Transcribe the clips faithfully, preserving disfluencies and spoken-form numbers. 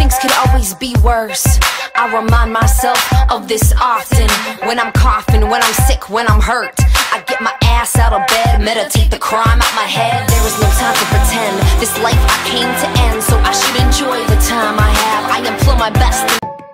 things could always be worse. I remind myself of this often. When I'm coughing, when I'm sick, when I'm hurt, I get my ass out of bed, meditate the crime out my head. There is no time to pretend. This life I came to end, so I should enjoy the time I have. I employ my best.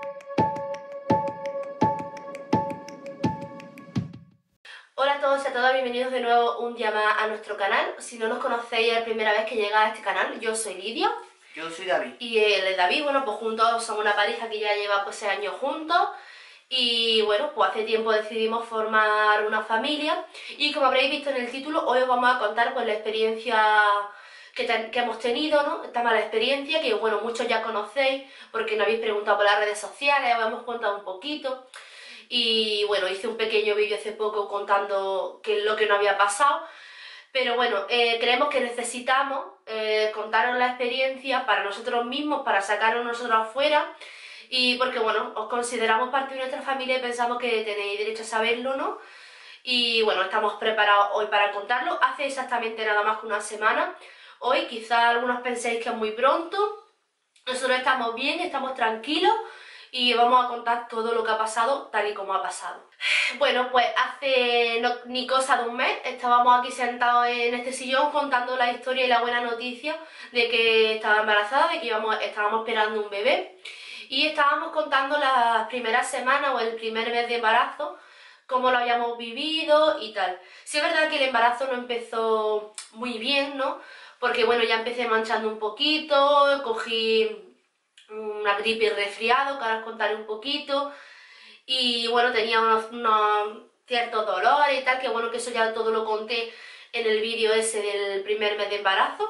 Hola a todos y a todas, bienvenidos de nuevo un día más a nuestro canal. Si no nos conocéis, es la primera vez que llega a este canal. Yo soy Lidia. Yo soy David. Y él es David. Bueno, pues juntos somos una pareja que ya lleva pues seis años juntos. Y bueno, pues hace tiempo decidimos formar una familia. Y como habréis visto en el título, hoy os vamos a contar pues la experiencia que, ten, que hemos tenido, ¿no? Esta mala experiencia que, bueno, muchos ya conocéis porque nos habéis preguntado por las redes sociales, os hemos contado un poquito. Y bueno, hice un pequeño vídeo hace poco contando qué es lo que nos había pasado. Pero bueno, eh, creemos que necesitamos eh, contaros la experiencia para nosotros mismos, para sacarnos nosotros afuera. Y porque bueno, os consideramos parte de nuestra familia y pensamos que tenéis derecho a saberlo, ¿no? Y bueno, estamos preparados hoy para contarlo. Hace exactamente nada más que una semana. Hoy quizá algunos penséis que es muy pronto. Nosotros estamos bien, estamos tranquilos. Y vamos a contar todo lo que ha pasado tal y como ha pasado. Bueno, pues hace no, ni cosa de un mes estábamos aquí sentados en este sillón contando la historia y la buena noticia de que estaba embarazada, de que íbamos, estábamos esperando un bebé. Y estábamos contando las primeras semanas o el primer mes de embarazo, cómo lo habíamos vivido y tal. Sí es verdad que el embarazo no empezó muy bien, ¿no? Porque bueno, ya empecé manchando un poquito, cogí una gripe y resfriado, que ahora os contaré un poquito, y bueno, tenía unos, unos ciertos dolores y tal, que bueno, que eso ya todo lo conté en el vídeo ese del primer mes de embarazo.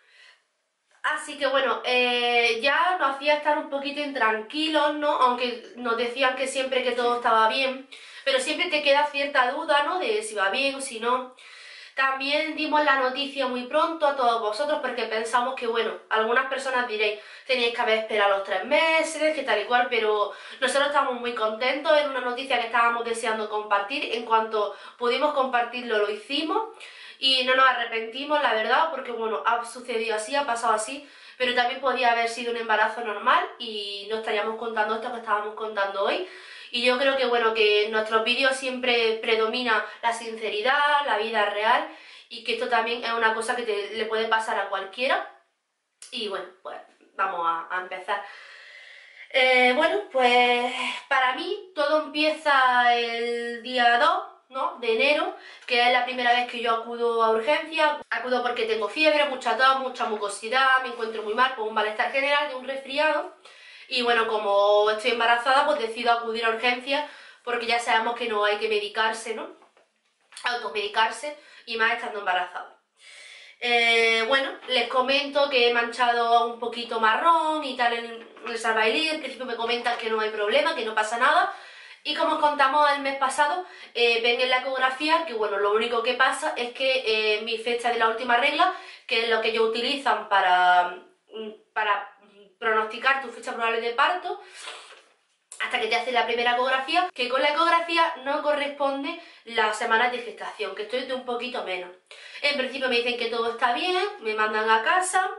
Así que bueno, eh, ya nos hacía estar un poquito intranquilos, ¿no? Aunque nos decían que siempre que todo estaba bien, pero siempre te queda cierta duda, ¿no? De si va bien o si no. También dimos la noticia muy pronto a todos vosotros porque pensamos que, bueno, algunas personas diréis, teníais que haber esperado los tres meses, que tal y cual, pero nosotros estamos muy contentos, era una noticia que estábamos deseando compartir. En cuanto pudimos compartirlo, lo hicimos y no nos arrepentimos, la verdad, porque, bueno, ha sucedido así, ha pasado así, pero también podía haber sido un embarazo normal y no estaríamos contando esto que estábamos contando hoy. Y yo creo que bueno, que en nuestros vídeos siempre predomina la sinceridad, la vida real, y que esto también es una cosa que te, le puede pasar a cualquiera. Y bueno, pues vamos a, a empezar. Eh, bueno, pues para mí todo empieza el día dos, ¿no? De enero, que es la primera vez que yo acudo a urgencia. Acudo porque tengo fiebre, mucha tos, mucha mucosidad, me encuentro muy mal, con un malestar general, de un resfriado. Y bueno, como estoy embarazada, pues decido acudir a urgencias porque ya sabemos que no hay que medicarse, ¿no? Automedicarse, y más estando embarazada. Eh, bueno, les comento que he manchado un poquito marrón y tal en el Salvailí. En principio me comentan que no hay problema, que no pasa nada. Y como os contamos el mes pasado, eh, ven en la ecografía que bueno, lo único que pasa es que eh, mi fecha de la última regla, que es lo que ellos utilizan para... para pronosticar tu fecha probable de parto, hasta que te hacen la primera ecografía, que con la ecografía no corresponde las semanas de gestación, que estoy de un poquito menos. En principio me dicen que todo está bien, me mandan a casa.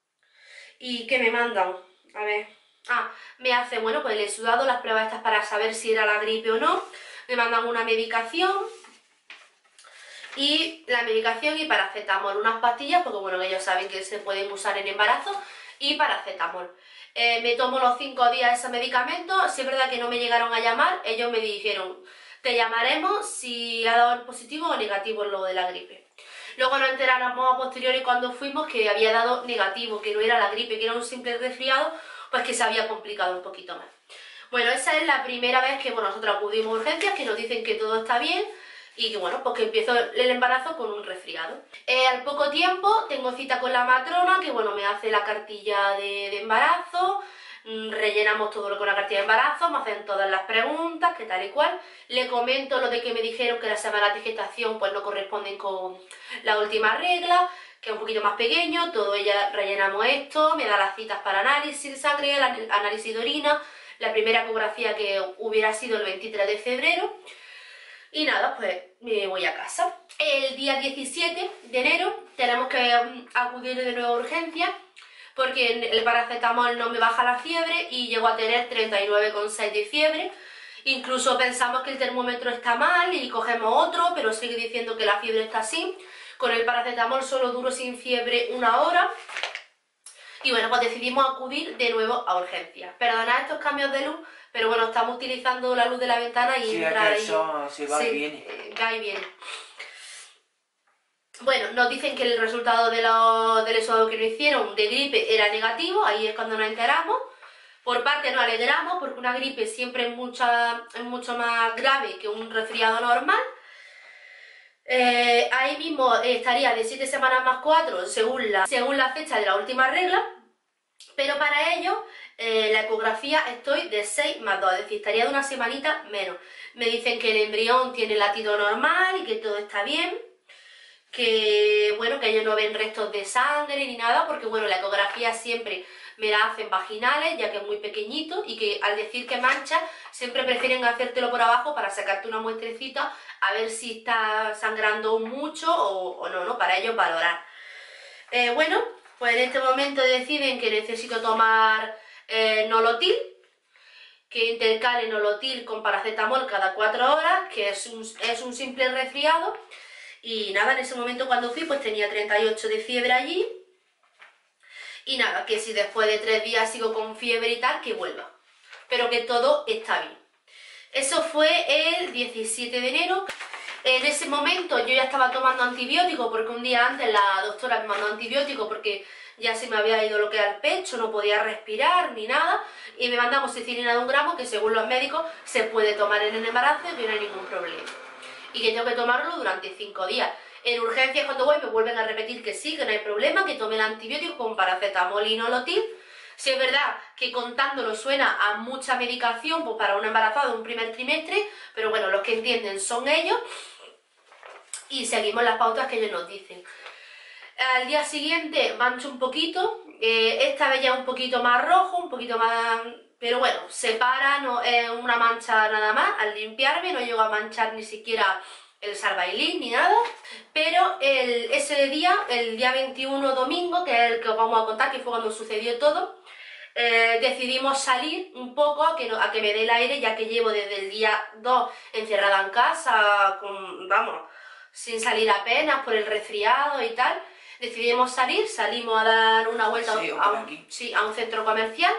¿Y qué me mandan? A ver... Ah, me hacen, bueno, pues el exudado, las pruebas estas para saber si era la gripe o no. Me mandan una medicación. Y la medicación y paracetamol, unas pastillas, porque bueno, ellos saben que se pueden usar en embarazo, y paracetamol. Eh, me tomo los cinco días ese medicamento. Si es verdad que no me llegaron a llamar, ellos me dijeron, te llamaremos si ha dado positivo o negativo en lo de la gripe. Luego nos enteramos a posteriori cuando fuimos que había dado negativo, que no era la gripe, que era un simple resfriado, pues que se había complicado un poquito más. Bueno, esa es la primera vez que bueno, nosotros acudimos a urgencias, que nos dicen que todo está bien. Y que bueno, pues que empiezo el embarazo con un resfriado. Eh, al poco tiempo tengo cita con la matrona, que bueno, me hace la cartilla de, de embarazo, mmm, rellenamos todo lo con la cartilla de embarazo, me hacen todas las preguntas, que tal y cual. Le comento lo de que me dijeron que las semanas de gestación pues no corresponden con la última regla, que es un poquito más pequeño, todo ella rellenamos esto, me da las citas para análisis de sangre, el análisis de orina, la primera ecografía que hubiera sido el veintitrés de febrero. Y nada, pues me voy a casa. El día diecisiete de enero tenemos que acudir de nuevo a urgencias porque el paracetamol no me baja la fiebre y llego a tener treinta y nueve coma seis de fiebre. Incluso pensamos que el termómetro está mal y cogemos otro, pero sigue diciendo que la fiebre está así. Con el paracetamol solo duro sin fiebre una hora. Y bueno, pues decidimos acudir de nuevo a urgencias. Perdonad estos cambios de luz, pero bueno, estamos utilizando la luz de la ventana y Sí, entra es que ahí. eso se va Sí, y viene. eh, va y viene. Bueno, nos dicen que el resultado de lo, del exudado que nos hicieron de gripe era negativo, ahí es cuando nos enteramos. Por parte nos alegramos porque una gripe siempre es, mucha, es mucho más grave que un resfriado normal. Eh, ahí mismo estaría de siete semanas más cuatro según la, según la fecha de la última regla, pero para ello eh, la ecografía estoy de seis más dos, es decir, estaría de una semanita menos. Me dicen que el embrión tiene latido normal y que todo está bien, que bueno, que ellos no ven restos de sangre ni nada, porque bueno, la ecografía siempre me la hacen vaginales, ya que es muy pequeñito, y que al decir que mancha, siempre prefieren hacértelo por abajo para sacarte una muestrecita, a ver si está sangrando mucho o, o no, ¿no? Para ellos valorar. Eh, bueno, pues en este momento deciden que necesito tomar eh, Nolotil, que intercale Nolotil con paracetamol cada cuatro horas, que es un, es un simple resfriado. Y nada, en ese momento cuando fui pues tenía treinta y ocho de fiebre allí. Y nada, que si después de tres días sigo con fiebre y tal, que vuelva. Pero que todo está bien. Eso fue el diecisiete de enero. En ese momento yo ya estaba tomando antibiótico porque un día antes la doctora me mandó antibiótico porque ya se me había ido lo que era el pecho, no podía respirar ni nada. Y me mandamos amoxicilina de un gramo que según los médicos se puede tomar en el embarazo y que no hay ningún problema. Y que tengo que tomarlo durante cinco días. En urgencias cuando voy me vuelven a repetir que sí, que no hay problema, que tome el antibiótico con paracetamol y Nolotil. Si es verdad que contándolo suena a mucha medicación pues para un embarazado de un primer trimestre, pero bueno, los que entienden son ellos y seguimos las pautas que ellos nos dicen. Al día siguiente mancho un poquito, eh, esta vez ya un poquito más rojo, un poquito más... pero bueno, se para, no es una mancha nada más, al limpiarme no llego a manchar ni siquiera el sarbailín ni nada, pero el, ese día, el día veintiuno domingo, que es el que os vamos a contar, que fue cuando sucedió todo, eh, decidimos salir un poco a que, no, a que me dé el aire, ya que llevo desde el día dos encerrada en casa, con, vamos, sin salir apenas por el resfriado y tal. Decidimos salir, salimos a dar una vuelta Sí, a, un, sí, a un centro comercial.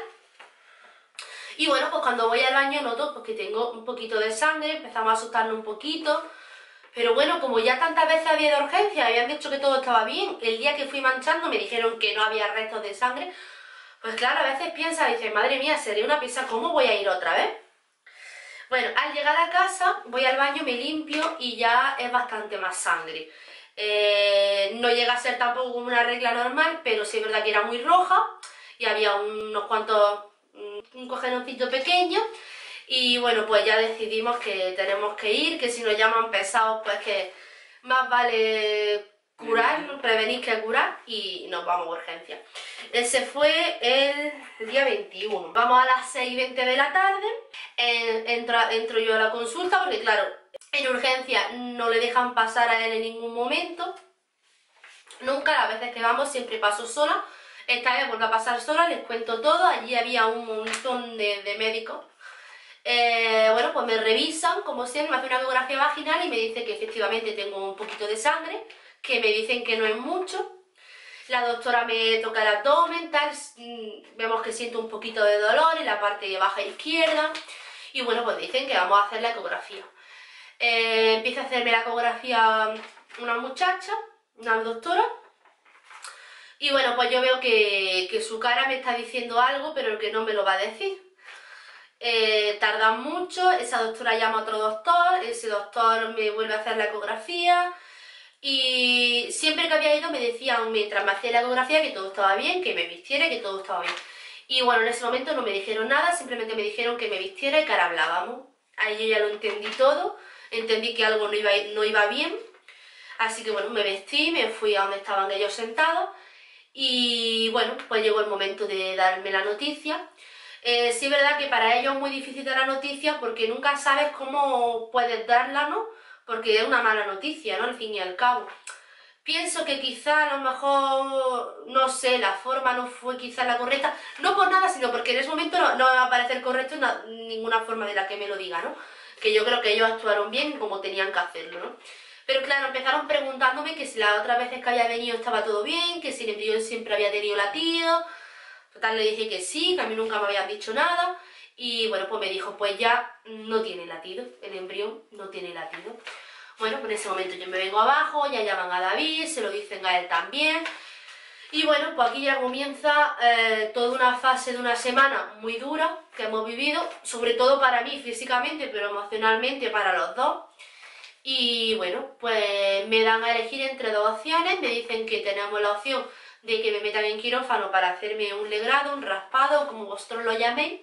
Y bueno, pues cuando voy al baño noto pues, que tengo un poquito de sangre, empezamos a asustarnos un poquito. Pero bueno, como ya tantas veces había de urgencia, habían dicho que todo estaba bien, el día que fui manchando me dijeron que no había restos de sangre, pues claro, a veces piensas y dices, madre mía, sería una pizza, ¿cómo voy a ir otra vez? Bueno, al llegar a casa, voy al baño, me limpio y ya es bastante más sangre. Eh, no llega a ser tampoco como una regla normal, pero sí es verdad que era muy roja y había unos cuantos, un cogenoncito pequeño. Y bueno, pues ya decidimos que tenemos que ir, que si nos llaman pesados, pues que más vale curar, prevenir que curar, y nos vamos a urgencias. Ese fue el día veintiuno. Vamos a las seis y veinte de la tarde, eh, entro, entro yo a la consulta, porque claro, en urgencia no le dejan pasar a él en ningún momento. Nunca, las veces que vamos siempre paso sola. Esta vez vuelvo a pasar sola, les cuento todo. Allí había un montón de, de médicos. Eh, bueno, pues me revisan, como siempre, me hacen una ecografía vaginal y me dice que efectivamente tengo un poquito de sangre, que me dicen que no es mucho. La doctora me toca el abdomen, tal, vemos que siento un poquito de dolor en la parte baja izquierda. Y bueno, pues dicen que vamos a hacer la ecografía. Eh, empieza a hacerme la ecografía una muchacha, una doctora. Y bueno, pues yo veo que, que su cara me está diciendo algo, pero que no me lo va a decir. Eh, tardan mucho, esa doctora llama a otro doctor, ese doctor me vuelve a hacer la ecografía y siempre que había ido me decían mientras me hacía la ecografía que todo estaba bien, que me vistiera, que todo estaba bien. Y bueno, en ese momento no me dijeron nada, simplemente me dijeron que me vistiera y que ahora hablábamos. Ahí yo ya lo entendí todo, entendí que algo no iba, no iba bien, así que bueno, me vestí, me fui a donde estaban ellos sentados y bueno, pues llegó el momento de darme la noticia. Eh, sí es verdad que para ellos es muy difícil dar la noticia porque nunca sabes cómo puedes darla, ¿no? Porque es una mala noticia, ¿no? Al fin y al cabo. Pienso que quizá a lo mejor, no sé, la forma no fue quizá la correcta, no por nada, sino porque en ese momento no, no me va a parecer correcto na, ninguna forma de la que me lo diga, ¿no? Que yo creo que ellos actuaron bien como tenían que hacerlo, ¿no? Pero claro, empezaron preguntándome que si las otras veces que había venido estaba todo bien, que si el embrión siempre había tenido latido. Total, le dije que sí, que a mí nunca me habían dicho nada. Y bueno, pues me dijo, pues ya no tiene latido, el embrión no tiene latido. Bueno, pues en ese momento yo me vengo abajo, ya llaman a David, se lo dicen a él también. Y bueno, pues aquí ya comienza eh, toda una fase de una semana muy dura que hemos vivido, sobre todo para mí físicamente, pero emocionalmente para los dos. Y bueno, pues me dan a elegir entre dos opciones, me dicen que tenemos la opción de que me metan en quirófano para hacerme un legrado, un raspado, como vosotros lo llaméis.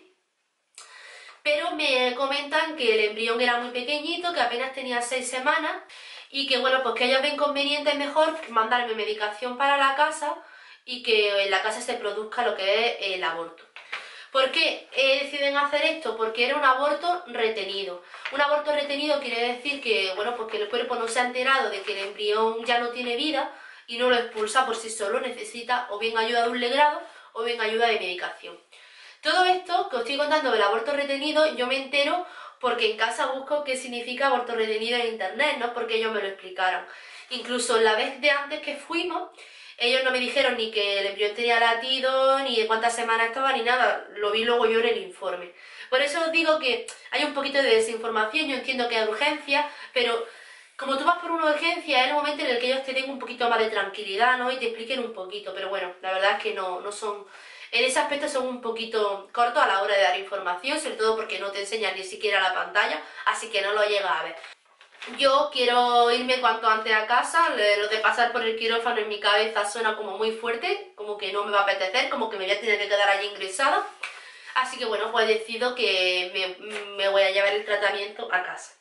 Pero me comentan que el embrión era muy pequeñito, que apenas tenía seis semanas y que bueno, pues que ellos ven conveniente mejor mandarme medicación para la casa y que en la casa se produzca lo que es el aborto. ¿Por qué deciden hacer esto? Porque era un aborto retenido. Un aborto retenido quiere decir que, bueno, pues que el cuerpo no se ha enterado de que el embrión ya no tiene vida y no lo expulsa por sí solo, necesita o bien ayuda de un legrado o bien ayuda de medicación. Todo esto que os estoy contando del aborto retenido, yo me entero porque en casa busco qué significa aborto retenido en internet, no porque ellos me lo explicaran. Incluso la vez de antes que fuimos, ellos no me dijeron ni que el embrión tenía latido, ni de cuántas semanas estaba, ni nada. Lo vi luego yo en el informe. Por eso os digo que hay un poquito de desinformación. Yo entiendo que hay urgencia, pero como tú vas por una urgencia, es el momento en el que ellos te den un poquito más de tranquilidad, ¿no? Y te expliquen un poquito. Pero bueno, la verdad es que no, no son... En ese aspecto son un poquito cortos a la hora de dar información, sobre todo porque no te enseñan ni siquiera la pantalla, así que no lo llegas a ver. Yo quiero irme cuanto antes a casa, lo de pasar por el quirófano en mi cabeza suena como muy fuerte, como que no me va a apetecer, como que me voy a tener que quedar allí ingresada. Así que bueno, pues decido que me, me voy a llevar el tratamiento a casa.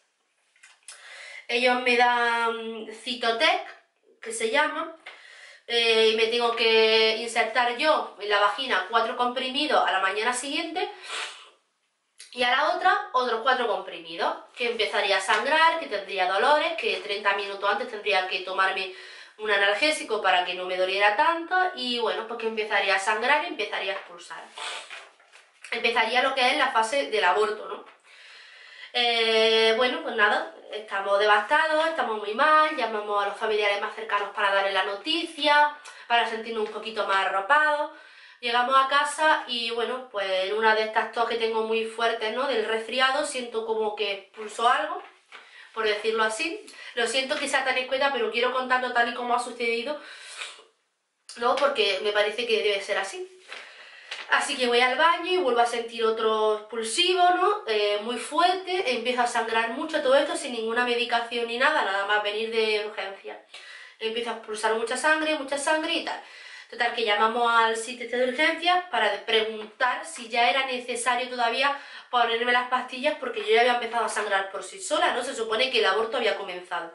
Ellos me dan Cytotec, que se llama, eh, y me tengo que insertar yo en la vagina cuatro comprimidos a la mañana siguiente. Y a la otra, otros cuatro comprimidos, que empezaría a sangrar, que tendría dolores, que treinta minutos antes tendría que tomarme un analgésico para que no me doliera tanto, y bueno, pues que empezaría a sangrar y empezaría a expulsar. Empezaría lo que es la fase del aborto, ¿no? Eh, bueno, pues nada, estamos devastados, estamos muy mal, llamamos a los familiares más cercanos para darles la noticia, para sentirnos un poquito más arropados. Llegamos a casa y bueno, pues en una de estas tos que tengo muy fuertes, ¿no? Del resfriado, siento como que expulsó algo, por decirlo así. Lo siento que sea tan escueta, pero quiero contarlo tal y como ha sucedido, ¿no? Porque me parece que debe ser así. Así que voy al baño y vuelvo a sentir otro expulsivo, ¿no? Eh, muy fuerte, empiezo a sangrar mucho, todo esto sin ninguna medicación ni nada, nada más venir de urgencia. Empiezo a expulsar mucha sangre, mucha sangre y tal. Total, que llamamos al sitio de urgencias para preguntar si ya era necesario todavía ponerme las pastillas porque yo ya había empezado a sangrar por sí sola, ¿no? Se supone que el aborto había comenzado.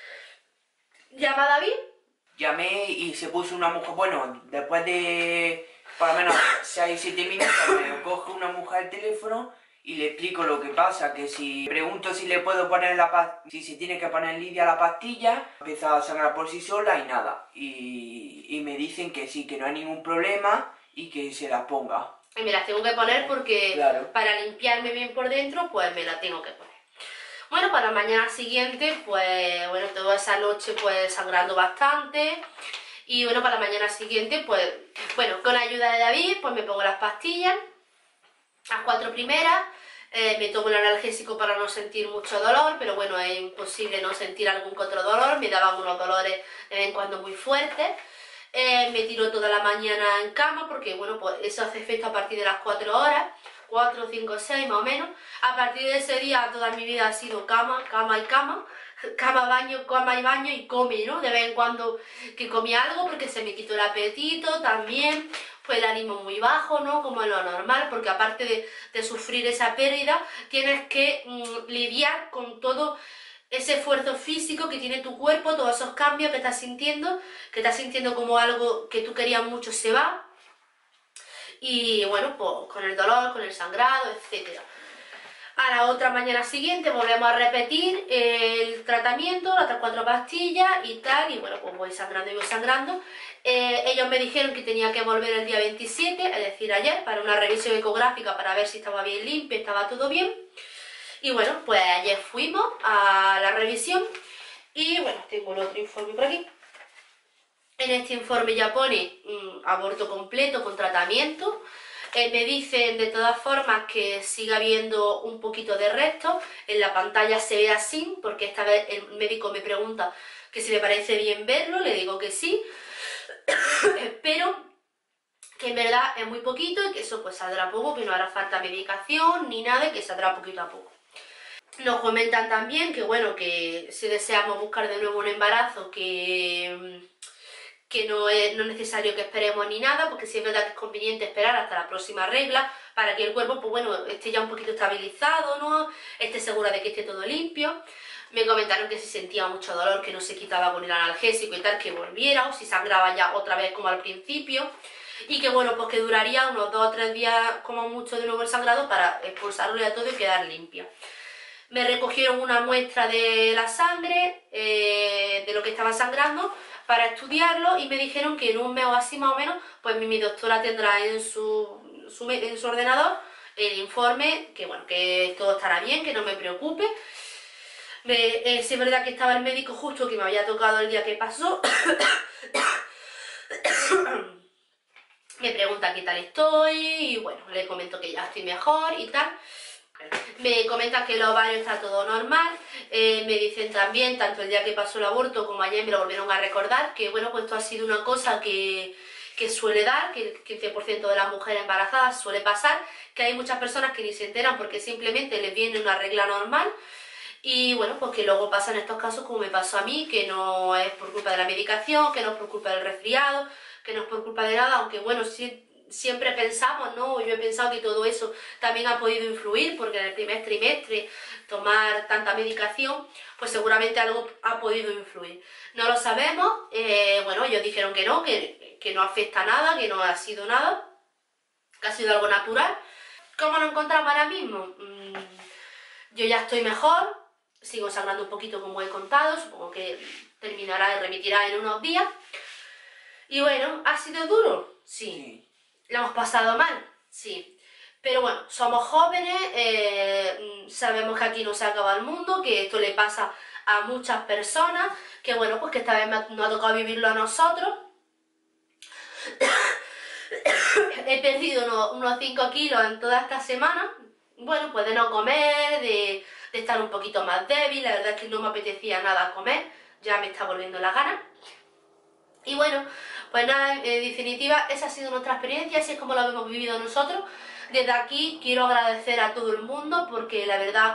¿Llama David? Llamé y se puso una mujer, bueno, después de por lo menos seis a siete minutos me coge una mujer el teléfono y le explico lo que pasa, que si pregunto si le puedo poner la pastilla, si se tiene que poner Lidia la pastilla, empieza a sangrar por sí sola y nada. Y, y me dicen que sí, que no hay ningún problema y que se la ponga. Y me las tengo que poner porque claro, para limpiarme bien por dentro, pues me la tengo que poner. Bueno, para la mañana siguiente, pues bueno, toda esa noche pues sangrando bastante. Y bueno, para la mañana siguiente, pues bueno, con la ayuda de David, pues me pongo las pastillas. Las cuatro primeras, eh, me tomo el analgésico para no sentir mucho dolor, pero bueno, es imposible no sentir algún que otro dolor, me daban unos dolores de vez en cuando muy fuertes. Eh, me tiro toda la mañana en cama porque bueno, pues eso hace efecto a partir de las cuatro horas, cuatro, cinco, seis más o menos. A partir de ese día toda mi vida ha sido cama, cama y cama, cama, baño, cama y baño y come, ¿no? De vez en cuando que comí algo porque se me quitó el apetito también. Pues el ánimo muy bajo, ¿no? Como es lo normal, porque aparte de, de sufrir esa pérdida, tienes que mmm, lidiar con todo ese esfuerzo físico que tiene tu cuerpo, todos esos cambios que estás sintiendo, que estás sintiendo como algo que tú querías mucho se va. Y bueno, pues con el dolor, con el sangrado, etcétera. A la otra mañana siguiente volvemos a repetir el tratamiento, las otras cuatro pastillas y tal, y bueno, pues voy sangrando y voy sangrando. Eh, ellos me dijeron que tenía que volver el día veintisiete, es decir, ayer, para una revisión ecográfica para ver si estaba bien limpio, estaba todo bien. Y bueno, pues ayer fuimos a la revisión y bueno, tengo el otro informe por aquí. En este informe ya pone um, aborto completo con tratamiento. Eh, me dicen de todas formas que siga habiendo un poquito de resto. En la pantalla se ve así, porque esta vez el médico me pregunta que si me parece bien verlo, le digo que sí, pero que en verdad es muy poquito y que eso pues saldrá poco, que no hará falta medicación ni nada y que saldrá poquito a poco. Nos comentan también que bueno, que si deseamos buscar de nuevo un embarazo, que... que no es, no es necesario que esperemos ni nada, porque sí es verdad que es conveniente esperar hasta la próxima regla para que el cuerpo, pues bueno, esté ya un poquito estabilizado, ¿no? Esté segura de que esté todo limpio. Me comentaron que si sentía mucho dolor, que no se quitaba con el analgésico y tal, que volviera, o si sangraba ya otra vez como al principio. Y que bueno, pues que duraría unos dos o tres días como mucho de nuevo el sangrado para expulsarlo ya todo y quedar limpia. Me recogieron una muestra de la sangre, eh, de lo que estaba sangrando, para estudiarlo y me dijeron que en un mes o así más o menos, pues mi, mi doctora tendrá en su, su, en su ordenador el informe, que bueno, que todo estará bien, que no me preocupe. Me, eh, sí es verdad que estaba el médico justo que me había tocado el día que pasó. Me pregunta qué tal estoy y bueno, le comento que ya estoy mejor y tal. Me comentan que el ovario está todo normal, eh, me dicen también, tanto el día que pasó el aborto como ayer me lo volvieron a recordar, que bueno, pues esto ha sido una cosa que, que suele dar, que el quince por ciento de las mujeres embarazadas suele pasar, que hay muchas personas que ni se enteran porque simplemente les viene una regla normal y bueno, pues que luego pasan estos casos como me pasó a mí, que no es por culpa de la medicación, que no es por culpa del resfriado, que no es por culpa de nada, aunque bueno, sí... Siempre pensamos, ¿no? Yo he pensado que todo eso también ha podido influir, porque en el primer trimestre tomar tanta medicación, pues seguramente algo ha podido influir. No lo sabemos, eh, bueno, ellos dijeron que no, que, que no afecta nada, que no ha sido nada, que ha sido algo natural. ¿Cómo nos encontramos ahora mismo? Mm, yo ya estoy mejor, sigo sangrando un poquito como he contado, supongo que terminará y remitirá en unos días. Y bueno, ¿ha sido duro? Sí. Sí. ¿Lo hemos pasado mal? Sí. Pero bueno, somos jóvenes, eh, sabemos que aquí no se acaba el mundo, que esto le pasa a muchas personas, que bueno, pues que esta vez nos ha tocado vivirlo a nosotros. He perdido unos, unos cinco kilos en toda esta semana, bueno, pues de no comer, de, de estar un poquito más débil, la verdad es que no me apetecía nada comer, ya me está volviendo la gana. Y bueno, pues nada, en definitiva, esa ha sido nuestra experiencia, así es como lo hemos vivido nosotros. Desde aquí quiero agradecer a todo el mundo porque la verdad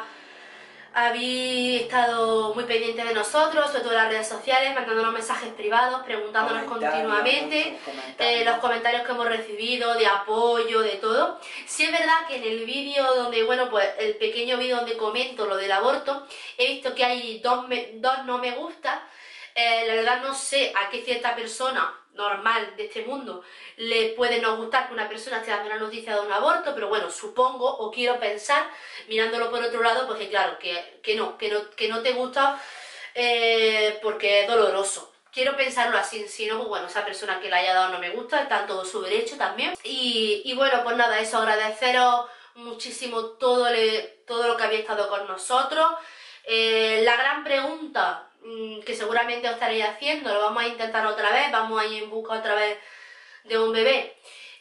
habéis estado muy pendientes de nosotros, sobre todo en las redes sociales, mandándonos mensajes privados, preguntándonos continuamente, eh, los comentarios que hemos recibido, de apoyo, de todo. Sí es verdad que en el vídeo donde, bueno, pues el pequeño vídeo donde comento lo del aborto, he visto que hay dos, me, dos no me gusta. Eh, la verdad no sé a qué cierta persona normal de este mundo le puede no gustar que una persona esté dando una noticia de un aborto, pero bueno, supongo o quiero pensar, mirándolo por otro lado, pues que claro, que, que, no, que, no, que no te gusta eh, porque es doloroso. Quiero pensarlo así, si no, pues bueno, esa persona que le haya dado no me gusta, está en todo su derecho también. Y, y bueno, pues nada, eso, agradeceros muchísimo todo, le, todo lo que habéis estado con nosotros. Eh, la gran pregunta que seguramente os estaréis haciendo, lo vamos a intentar otra vez, vamos a ir en busca otra vez de un bebé.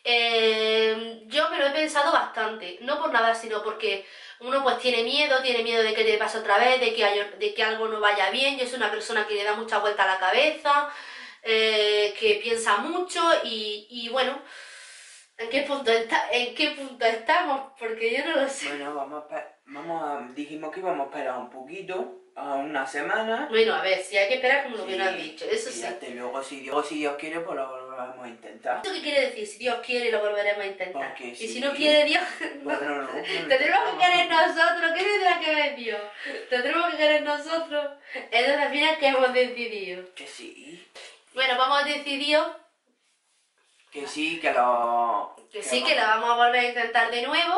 Eh, yo me lo he pensado bastante, no por nada, sino porque uno pues tiene miedo, tiene miedo de que te pase otra vez, de que, hay, de que algo no vaya bien. Yo soy una persona que le da mucha vuelta a la cabeza, eh, que piensa mucho y, y bueno, ¿en qué punto está, en qué punto estamos? Porque yo no lo sé. Bueno, vamos a, vamos a, dijimos que íbamos a esperar un poquito, a una semana. Bueno, a ver, si hay que esperar como lo Sí, que nos han dicho, eso y sí. hasta luego, si Dios, si Dios quiere, pues lo volvemos a intentar. ¿Esto qué quiere decir? Si Dios quiere, lo volveremos a intentar. Porque y sí. si no quiere Dios, no. Pues no, no, no, Tendremos que querer nosotros. ¿Qué tendrá que ver Dios? Tendremos que querer nosotros. Entonces al final, ¿qué hemos decidido? Que sí. Bueno, vamos decidido Que sí, que lo... que sí, que la vamos a volver a intentar de nuevo.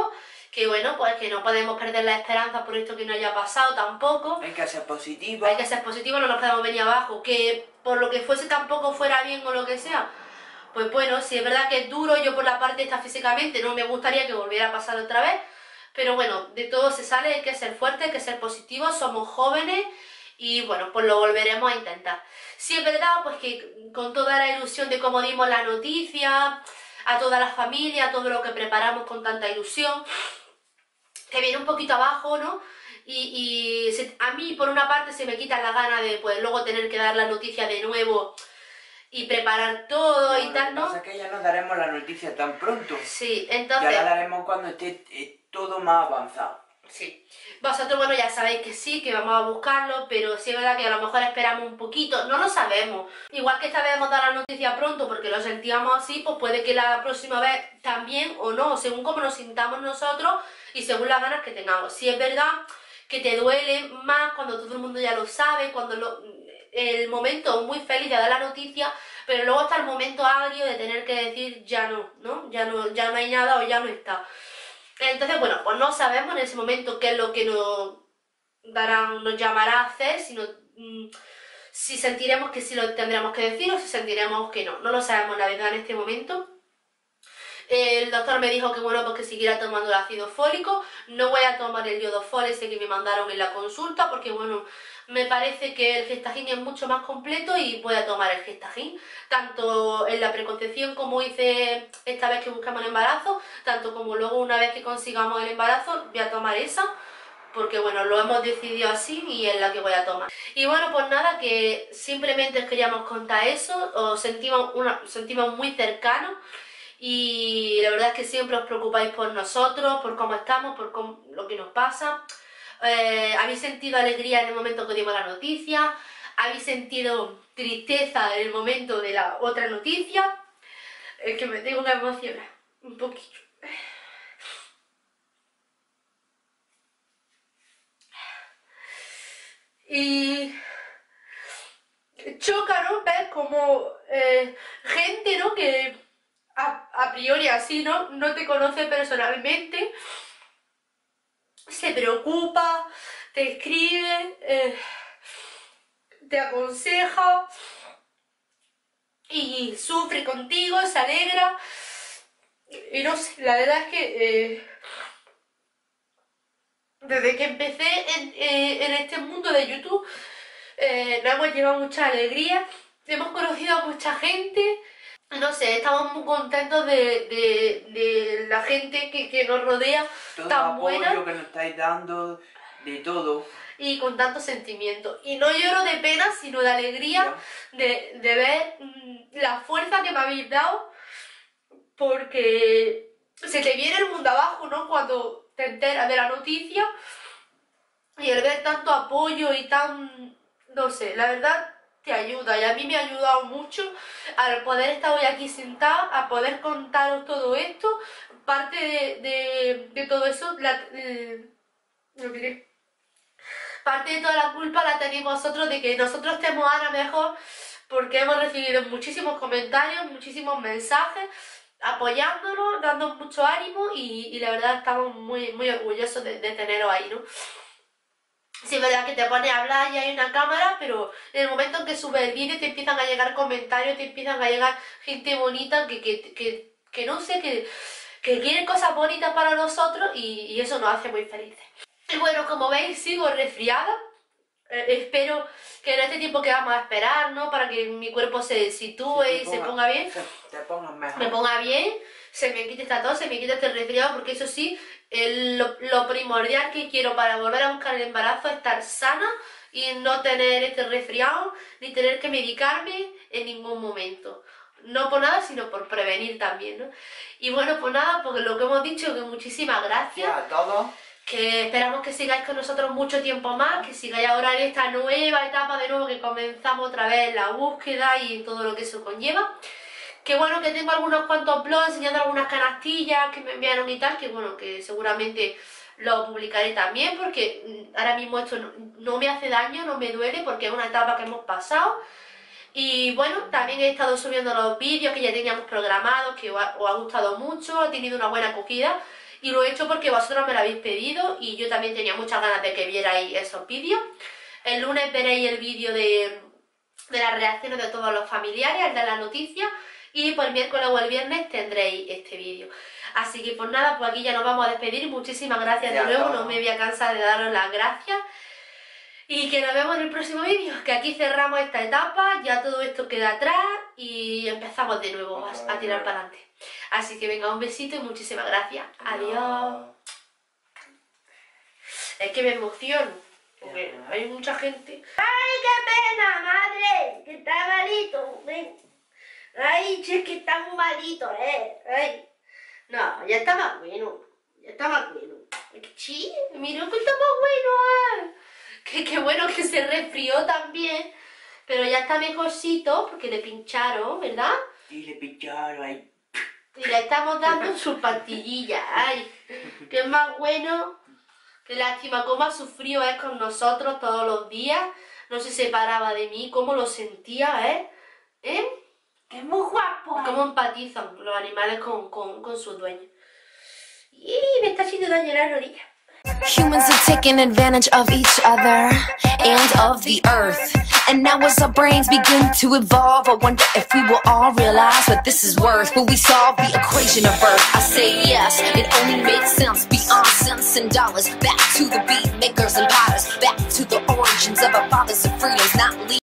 que bueno, pues que no podemos perder la esperanza por esto que no haya pasado tampoco. Hay que ser positivo. Hay que ser positivo, no nos podemos venir abajo, que por lo que fuese tampoco fuera bien o lo que sea. Pues bueno, si es verdad que es duro, yo por la parte esta físicamente no me gustaría que volviera a pasar otra vez, pero bueno, de todo se sale, hay que ser fuerte, hay que ser positivo, somos jóvenes y bueno, pues lo volveremos a intentar. Si es verdad, pues que con toda la ilusión de cómo dimos la noticia, a toda la familia, todo lo que preparamos con tanta ilusión, que viene un poquito abajo, ¿no? Y, y se, a mí por una parte se me quita la gana de pues luego tener que dar la noticia de nuevo y preparar todo No, y tal, ¿no? Lo que pasa es que ya no daremos la noticia tan pronto. Sí, entonces... Ya la daremos cuando esté eh, todo más avanzado. Sí. Vosotros, bueno, ya sabéis que sí, que vamos a buscarlo, pero sí es verdad que a lo mejor esperamos un poquito, no lo sabemos. Igual que esta vez hemos dado la noticia pronto porque lo sentíamos así, pues puede que la próxima vez también o no, según cómo nos sintamos nosotros y según las ganas que tengamos. Sí es verdad que te duele más cuando todo el mundo ya lo sabe, cuando lo, el momento muy feliz de dar la noticia, pero luego está el momento agrio de tener que decir ya no, ¿no? Ya no, ya no hay nada o ya no está. Entonces, bueno, pues no sabemos en ese momento qué es lo que nos darán, nos llamará a hacer, sino mmm, si sentiremos que sí lo tendremos que decir o si sentiremos que no. No lo sabemos, la verdad, en este momento. El doctor me dijo que bueno, pues que siguiera tomando el ácido fólico. No voy a tomar el iodo-fol ese que me mandaron en la consulta porque bueno, me parece que el Gestagin es mucho más completo y voy a tomar el Gestagin. Tanto en la preconcepción como hice esta vez que buscamos el embarazo, tanto como luego una vez que consigamos el embarazo, voy a tomar esa. Porque bueno, lo hemos decidido así y es la que voy a tomar. Y bueno, pues nada, que simplemente os queríamos contar eso, os sentimos, una, sentimos muy cercanos. Y la verdad es que siempre os preocupáis por nosotros, por cómo estamos, por cómo, lo que nos pasa. Eh, habéis sentido alegría en el momento que dimos la noticia, habéis sentido tristeza en el momento de la otra noticia. Es que me tengo que emocionar un poquito. Y choca, ¿no? Ver como eh, gente, ¿no? Que A, a priori así, ¿no? No te conoce personalmente, se preocupa, te escribe, eh, te aconseja y sufre contigo, se alegra. Y no sé, la verdad es que eh, desde que empecé en, eh, en este mundo de YouTube eh, nos hemos llevado mucha alegría, hemos conocido a mucha gente. No sé, estamos muy contentos de, de, de la gente que, que nos rodea, todo tan buena. Todo el apoyo que nos estáis dando, de todo. Y con tanto sentimiento. Y no lloro de pena, sino de alegría de, de ver mmm, la fuerza que me habéis dado. Porque se te viene el mundo abajo, ¿no? Cuando te enteras de la noticia. Y el ver tanto apoyo y tan... No sé, la verdad... te ayuda y a mí me ha ayudado mucho al poder estar hoy aquí sentada, a poder contaros todo esto. Parte de, de, de todo eso, la, eh, lo diré. Parte de toda la culpa la tenéis vosotros de que nosotros estemos ahora mejor porque hemos recibido muchísimos comentarios, muchísimos mensajes apoyándonos, dándonos mucho ánimo y, y la verdad estamos muy, muy orgullosos de, de teneros ahí, ¿no? Sí, es verdad que te pones a hablar y hay una cámara, pero en el momento en que subes el vídeo te empiezan a llegar comentarios, te empiezan a llegar gente bonita que, que, que, que no sé, que, que quiere cosas bonitas para nosotros y, y eso nos hace muy felices. Y bueno, como veis, sigo resfriada. Eh, espero que en este tiempo que vamos a esperar, ¿no? Para que mi cuerpo se sitúe y ponga, se ponga bien. Se, te pongas mejor. Me ponga bien, se me quite esta tos, se me quite este resfriado, porque eso sí, el, lo, lo primordial que quiero para volver a buscar el embarazo es estar sana y no tener este resfriado, ni tener que medicarme en ningún momento. No por nada, sino por prevenir también, ¿no? Y bueno, pues nada, porque lo que hemos dicho, que muchísimas gracias. A todos. Que esperamos que sigáis con nosotros mucho tiempo más, que sigáis ahora en esta nueva etapa de nuevo que comenzamos otra vez la búsqueda y todo lo que eso conlleva. Que bueno, que tengo algunos cuantos blogs enseñando algunas canastillas que me enviaron y tal, que bueno, que seguramente lo publicaré también porque ahora mismo esto no, no me hace daño, no me duele porque es una etapa que hemos pasado. Y bueno, también he estado subiendo los vídeos que ya teníamos programados, que os ha, os ha gustado mucho, ha tenido una buena acogida. y lo he hecho porque vosotros me lo habéis pedido y yo también tenía muchas ganas de que vierais esos vídeos. El lunes veréis el vídeo de, de las reacciones de todos los familiares, el de las noticias, y pues el miércoles o el viernes tendréis este vídeo. Así que pues nada, pues aquí ya nos vamos a despedir. Muchísimas gracias de nuevo, no me voy a cansar de daros las gracias. Y que nos vemos en el próximo vídeo, que aquí cerramos esta etapa, ya todo esto queda atrás y empezamos de nuevo a, a tirar para adelante. Así que venga, un besito y muchísimas gracias. Adiós. Es que me emociono, porque hay mucha gente. ¡Ay, qué pena, madre! Que está malito, ven. Ay, che, es que está muy malito, eh. Ay. No, ya está más bueno, ya está más bueno. Sí, mira que está más bueno, eh. Que, que bueno que se resfrió también, pero ya está mejorcito porque le pincharon, ¿verdad? Sí, le pincharon ahí. Y le estamos dando su pastillilla, ay, que es más bueno. Qué lástima cómo ha sufrido es con nosotros todos los días, no se separaba de mí, cómo lo sentía, ¿eh? ¿Eh? Que es muy guapo. Cómo empatizan los animales con, con, con sus dueños. Y me está haciendo daño la rodilla. Humans are taking advantage of each other and of the earth. And now as our brains begin to evolve, I wonder if we will all realize what this is worth. Will we solve the equation of Earth? I say yes, it only makes sense beyond cents and dollars. Back to the beat makers and potters, back to the origins of our fathers of freedoms, not leave.